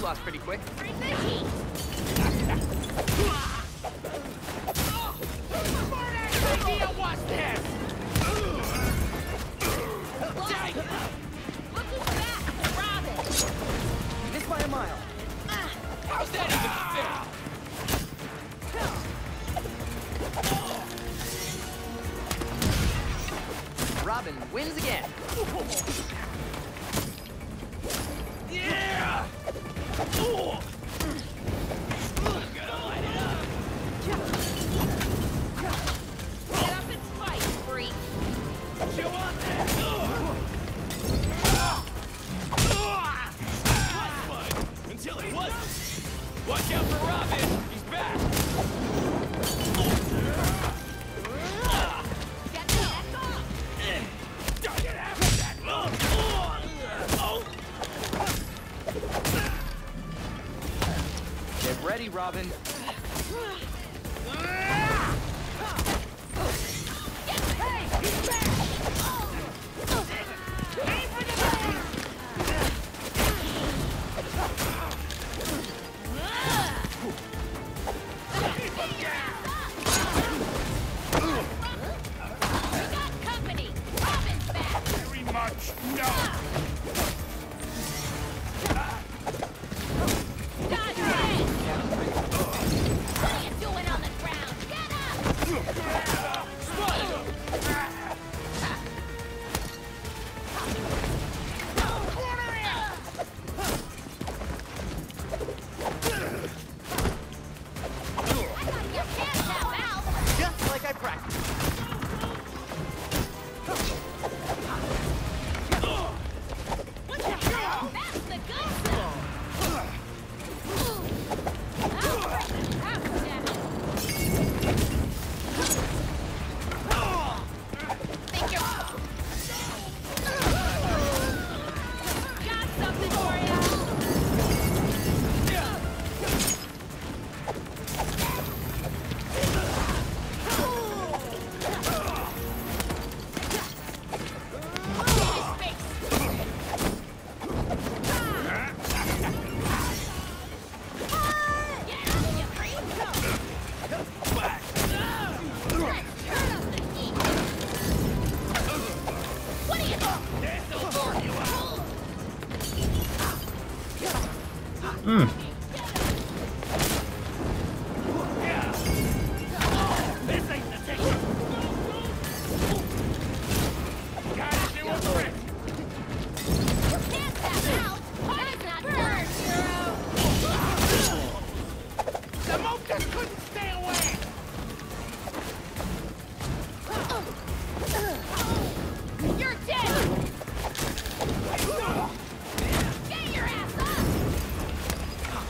lost pretty quick. Pretty fishy. Smart-ass idea was this? Dang! Look who's back! Robin! Missed by a mile. How's that even fair? Robin wins again. Yeah! Gotta light it up. Get up and fight, freak! You want that? Was fun until it wasn't. Watch out for Robin. He's back. Get the heck off! Get after that. Get ready, Robin. Hey! He's back! Aim for the blade! We got company! Robin's back! Very much no. Dodge red! What are you doing on the ground? Get up! I got your pants now, Al! Just like I practiced. What the hell? That's the good stuff! Think you're... Got something for you! This ain't the ticket. Gotta do a trick. The moat just couldn't stay away. You're dead! Get your ass up!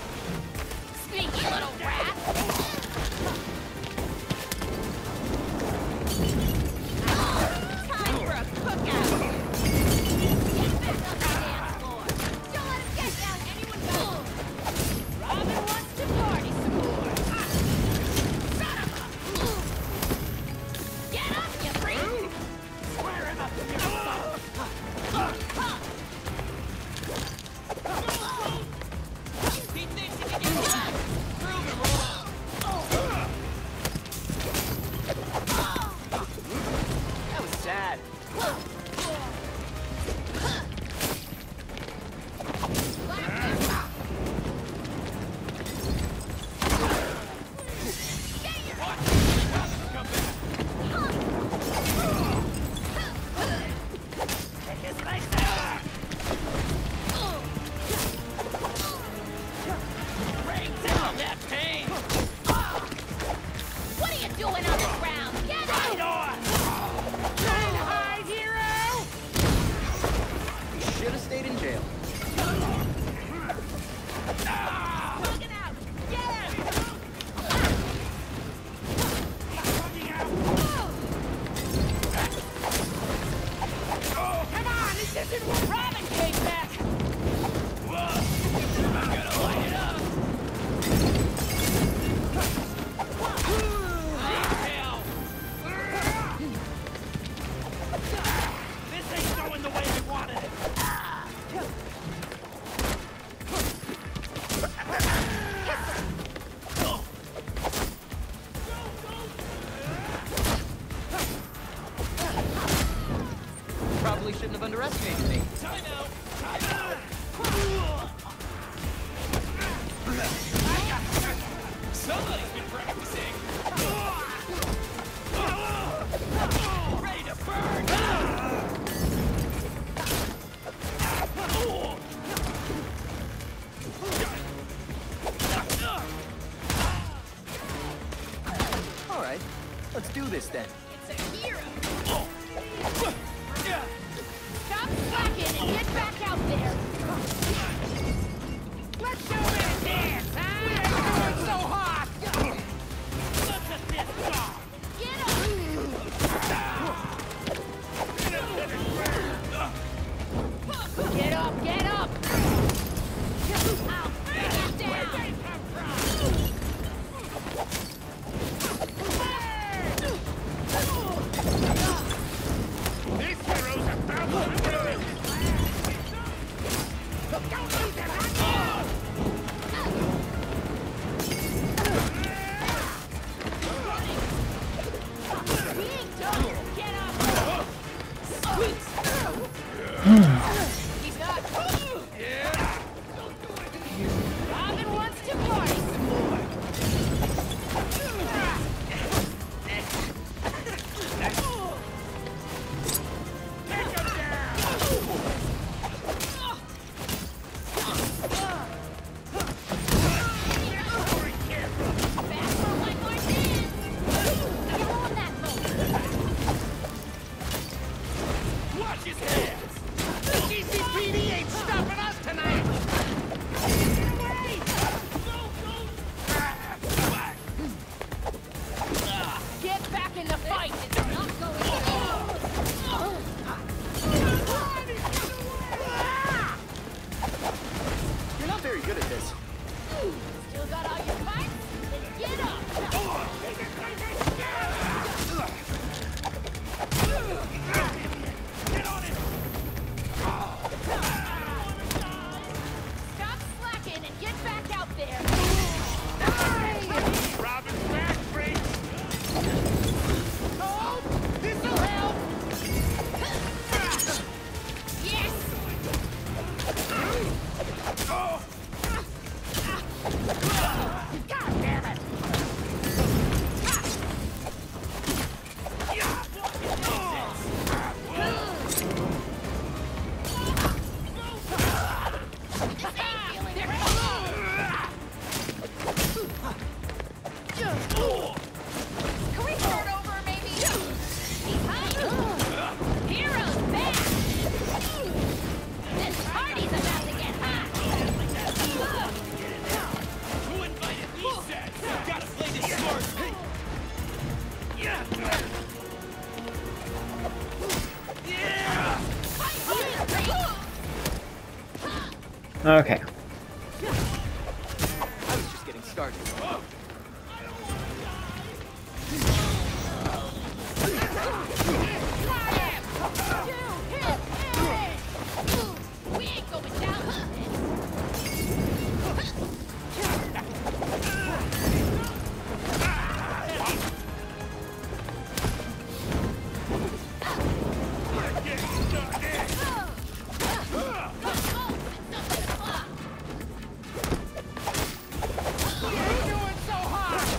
Let's do this then. It's a hero. Stop slacking and get back out there. Let's do this dance, huh? It's so hot. Look at this guy. Get up. Get up, get up. I'll bring it down. This hero's about to ruin. Don't lose it, huh? We ain't done. Get up. He's not. Robin wants to party some more. Watch his hands. The GCPD ain't stopping us tonight! Get back in the fight. It's not going You're not very good at this. Still got all your fights? Then get up. Stop slacking and get back out there. Robin's back, freaks. Oh, this'll help! Yes. God damn it! This ain't feeling right. Can we start over, maybe? Behind. Heroes back. This party's about to get hot. Who invited these sets? Gotta play this smart. Okay. I was just getting started. We ain't going down with this. You're doing so hot!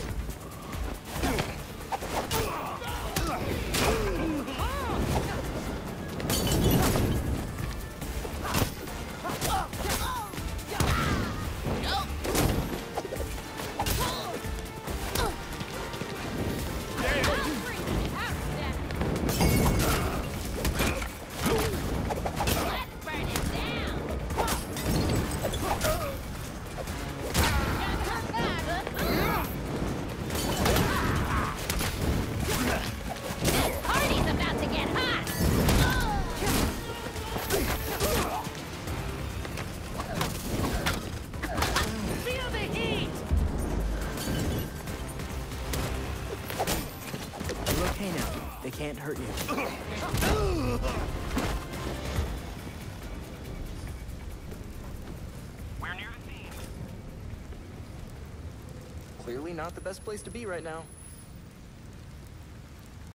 Party's about to get hot. Feel the heat! You're okay now. They can't hurt you. We're near the scene. Clearly not the best place to be right now.